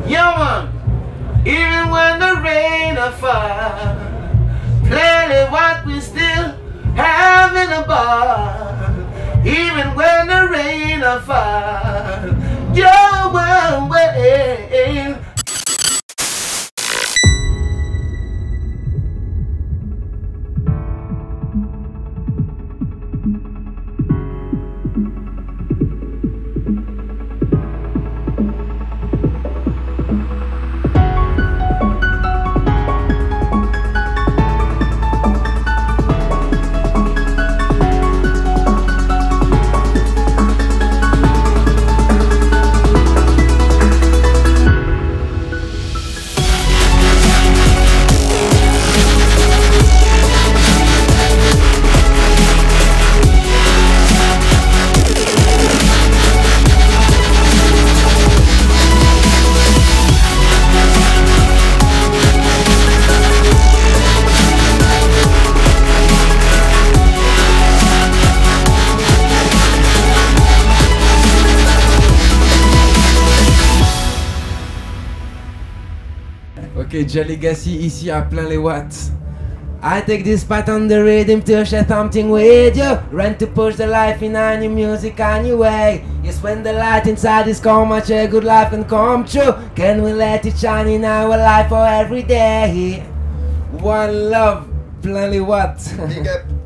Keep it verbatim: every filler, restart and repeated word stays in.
Yeah, man. Even when the rain a fall, plainly what we still having a ball. Even when the rain a fall, your way. Ok, Jalegacy ici à plein les watts. I take this part on the rhythm to share something with you. Run to push the life in on your music on your way. You spend the light inside this come much a good life can come true. Can we let it shine in our life for every day? One love, plein les watts. Big up.